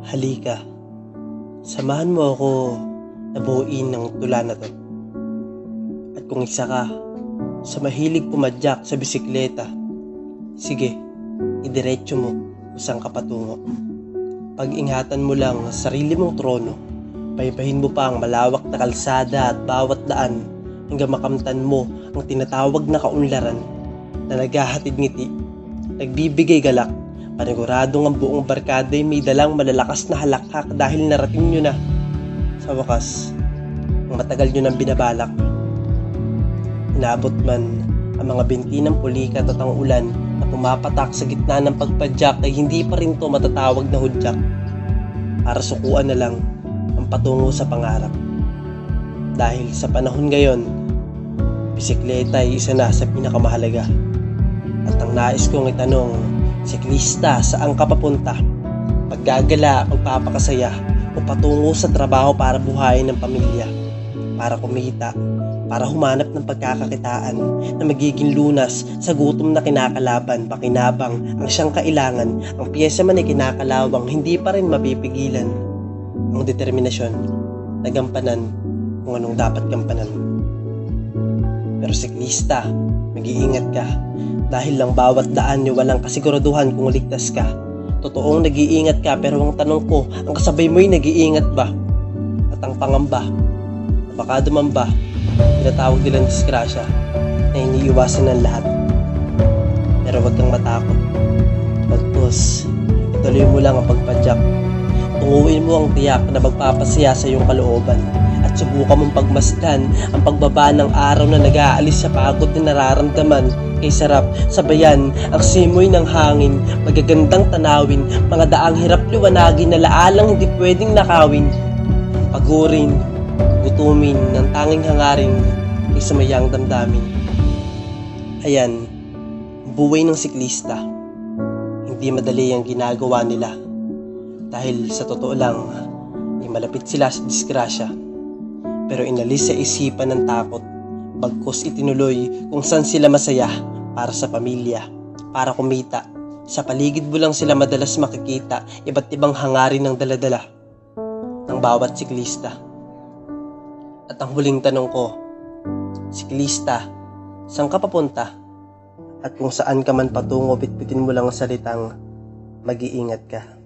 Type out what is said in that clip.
Halika, samahan mo ako na buuin ng tula na to. At kung isa ka sa mahilig pumadyak sa bisikleta, sige, idiretso mo kung saan ka patungo. Pag-ingatan mo lang ang sarili mong trono, paypahin mo pa ang malawak na kalsada at bawat daan hanggang makamtan mo ang tinatawag na kaunlaran na naghahatid ngiti, nagbibigay galak. Paniguradong ang buong barkada ay may dalang malalakas na halakhak dahil narating nyo na sa wakas ang matagal nyo nang binabalak. Inabot man ang mga binti ng pulikat at ang ulan na pumapatak sa gitna ng pagpadyak ay hindi pa rin to matatawag na hudyak. Para sukuan na lang ang patungo sa pangarap. Dahil sa panahon ngayon, bisikleta ay isa na sa pinakamahalaga. At ang nais kong itanong, siklista, saan ka papunta? Paggagala, magpapakasaya, o patungo sa trabaho para buhayin ng pamilya, para kumita, para humanap ng pagkakakitaan na magiging lunas sa gutom na kinakalaban, pakinabang ang siyang kailangan, ang piyesa man ay kinakalawang, hindi pa rin mapipigilan ang determinasyon na gampanan kung anong dapat gampanan. Pero siklista, mag-iingat ka dahil lang bawat daan niyo walang kasiguraduhan kung ligtas ka. Totoong nag-iingat ka, pero ang tanong ko, ang kasabay mo'y nag-iingat ba? At ang pangamba, baka dumamba, tinatawag nilang disgrasya na iniiwasan ng lahat. Pero wag kang matakot. Bagkus, ituloy mo lang ang pagpadyak. Tunguin mo ang tiyak na magpapasaya sa iyong kalooban. At subukan mong pagmasdan ang pagbaba ng araw na nag-aalis sa pagod na nararamdaman. Kay sarap sabayan ang simoy ng hangin, magagandang tanawin, mga daang hirap liwanagin na laalang hindi pwedeng nakawin. Pagurin, gutumin ng tanging hangarin ay sumayang damdamin. Ayan, buhay ng siklista. Hindi madali ang ginagawa nila. Dahil sa totoo lang, ay malapit sila sa disgrasya. Pero inalis sa isipan ng takot, bagkus itinuloy kung saan sila masaya, para sa pamilya, para kumita. Sa paligid mo lang sila madalas makikita, iba't ibang hangarin ng daladala ng bawat siklista. At ang huling tanong ko, siklista, saan ka papunta? At kung saan ka man patungo, bitbitin mo lang ang salitang mag-iingat ka.